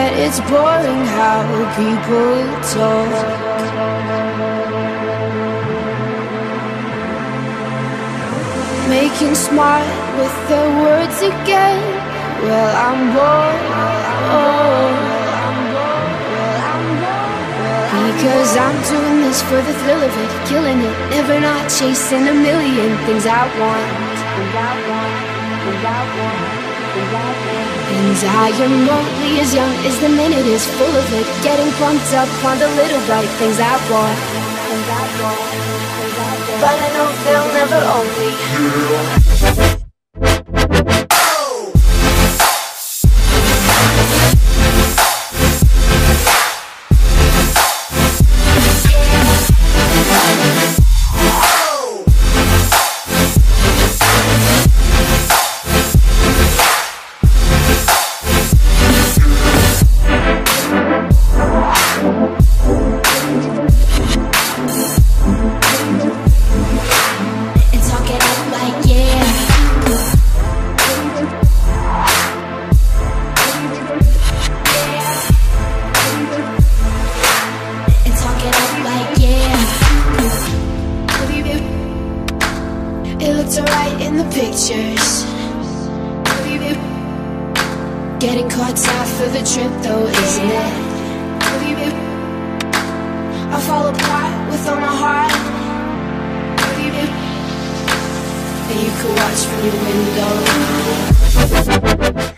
that it's boring how people talk. Making smart with their words again. Well, I'm bored. Because I'm doing this for the thrill of it, killing it, never not chasing a million things I want. And I am only as young as the minute is full of it, getting pumped up on the little bright things I want. But I know they'll never own me. It looks alright in the pictures. Getting caught half of the trip though, isn't it? I fall apart with all my heart. And you can watch from your window.